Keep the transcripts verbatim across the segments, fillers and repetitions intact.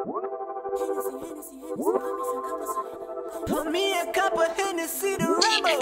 Pour me a cup of Hennessy to Rambo.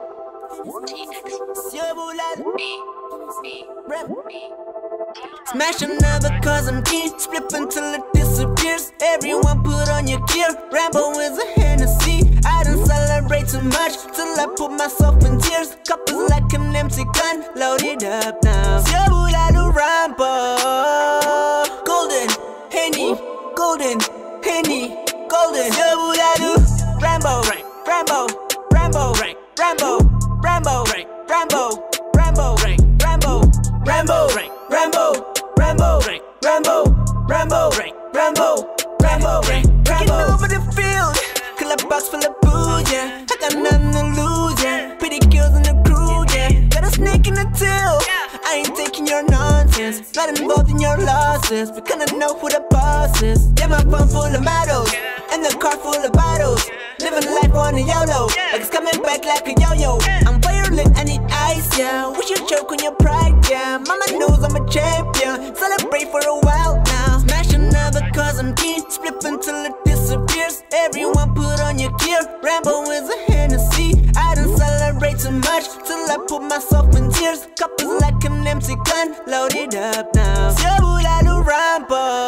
Smash another cause I'm keen. Split until it disappears. Everyone put on your gear. Rambo is a Hennessy. I don't celebrate too much till I put myself in tears. Cup is like an empty gun. Load it up now. Siabuladu Rambo. Golden Henny. Golden Henny. Golden Siabuladu Rambo. Rambo. Rambo. Rambo. Rambo. Rambo. Rambo. Rambo. Rambo. Rambo, Rambo, Rambo, Rambo, Rambo, Rambo, Taking over the field, kill a box full of booze, yeah. I got nothing to lose, yeah. Pretty girls in the crew, yeah. Got a snake in the tail. I ain't taking your nonsense, not involved in your losses. We kinda know who the boss is. Yeah, my phone full of models, and the car full of bottles. Living life on a YOLO, like it's coming back like a yo-yo. I'm violent, I need ice, yeah. We should choke on your pride, yeah. Mama knows I'm a champion. Celebrate for a while now. Smash another cause I'm keen. Split until it disappears. Everyone put on your gear. Rambo is a Hennessy. I don't celebrate too much till I put myself in tears. Cup is like an empty gun. Load it up now. Siabuladu Rambo.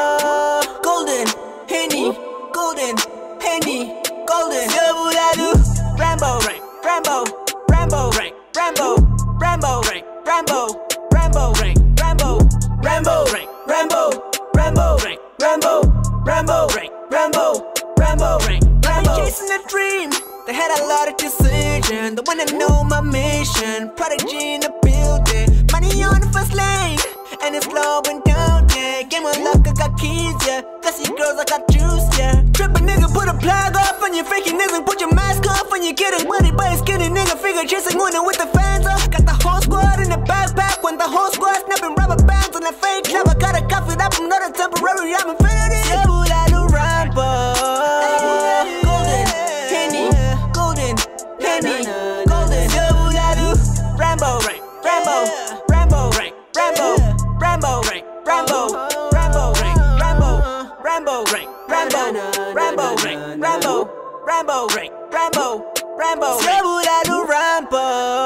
Golden Henny. Golden Henny. Golden Siabuladu Rambo. Rambo. Rambo. Rambo. Rambo. Rambo. Rambo, Rambo, Rambo, Rambo, Rambo, Rambo, Rambo, Rambo, Rambo, Rambo. Chasing a dream, they had a lot of decisions. The one that know my mission, prodigy in the building. Money on the first lane, and it's slowing down, yeah. Game of luck, I got keys, yeah. Classy girls, I got juice, yeah. Trip a nigga, put a plug off on your faking nigga. Put your mask off when you getting money by a skinny nigga. Figure chasing winning with the fans up. Got the whole squad in the backpack when the whole squad snapping rubber bands on the fake club. I gotta cuff it up, I'm not a temporary, I'm infinity. Siabuladu Rambo. Golden Henny. Golden Henny. Golden Siabuladu Rambo. Rambo. Rambo. Rambo. Rambo. Rambo. Rambo. Rambo. Rambo. Rambo. Rambo. Rambo. Rambo. Rambo. Rambo. Siabuladu Rambo.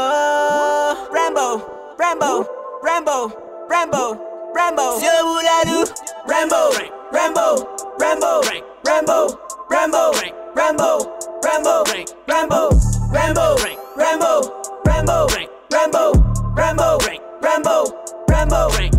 Rambo. Rambo. Rambo. Rambo. Rambo. Siabuladu Rambo. Rambo. Rambo. Rambo. Rambo. Rambo. Rambo. Rambo. Rambo. Rambo. Rambo. Rambo. Rambo. Rambo. Rambo.